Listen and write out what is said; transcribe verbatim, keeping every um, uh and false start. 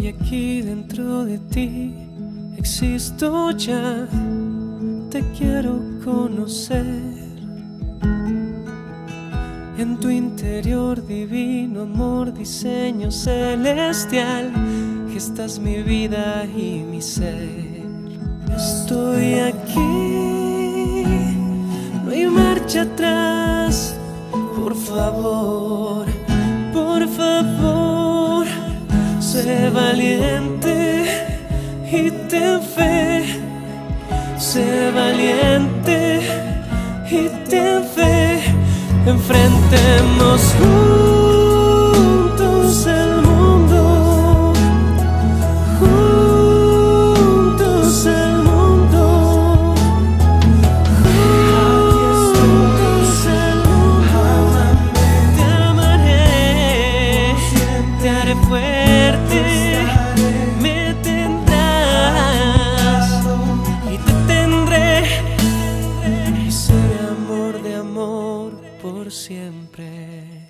Estoy aquí dentro de ti, existo ya, te quiero conocer. En tu interior divino amor, diseño celestial, gestas mi vida y mi ser. Estoy aquí, no hay marcha atrás, por favor, por favor, sé valiente y ten fe, sé valiente y ten fe. Enfrentemos juntos el mundo, juntos el mundo, juntos el mundo. Te amaré, te haré fuerte, me tendrás y te tendré, y seré amor de amor por siempre.